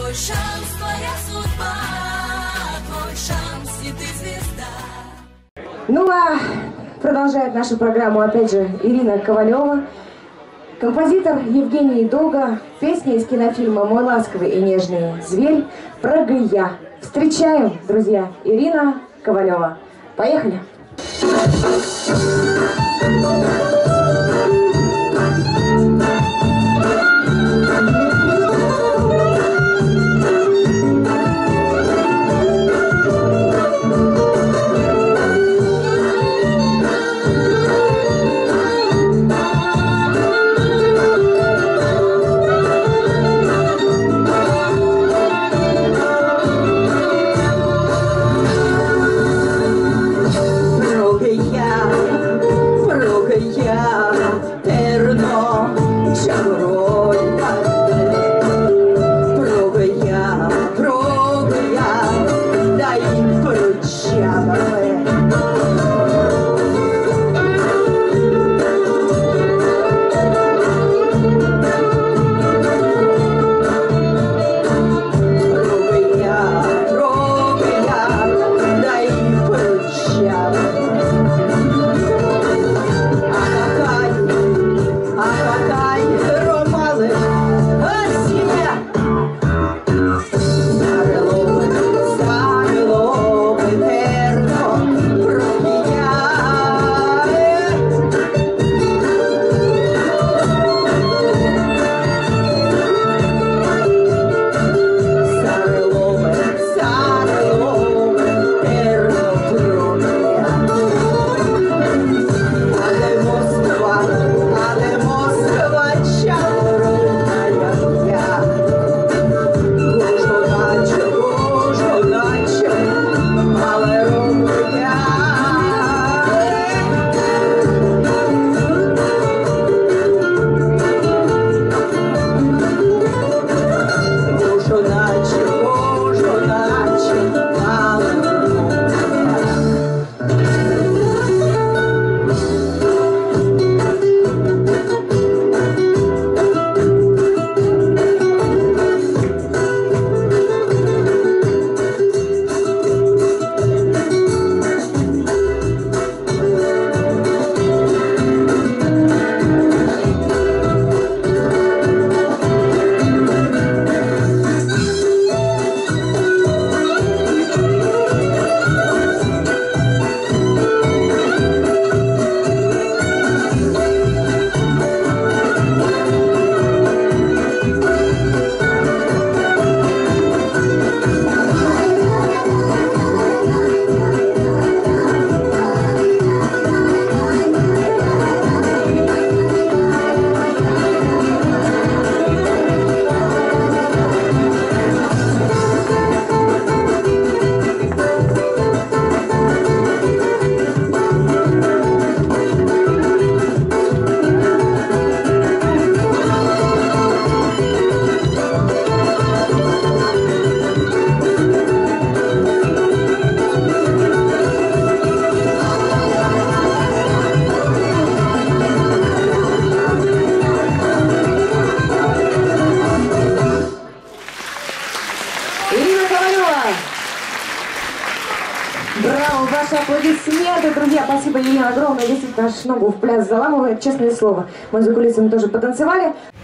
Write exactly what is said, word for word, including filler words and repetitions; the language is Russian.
Твой шанс, твоя судьба, твой шанс, и ты звезда. Ну а продолжает нашу программу опять же Ирина Ковалева, композитор Евгений Долга, песня из кинофильма «Мой ласковый и нежный зверь» «Прыгай». Встречаем, друзья, Ирина Ковалева. Поехали! Браво, ваши аплодисменты, друзья. Спасибо, Елена, огромное. Действительно, аж ногу в пляс заламывает, честное слово. Мы за кулисами тоже потанцевали.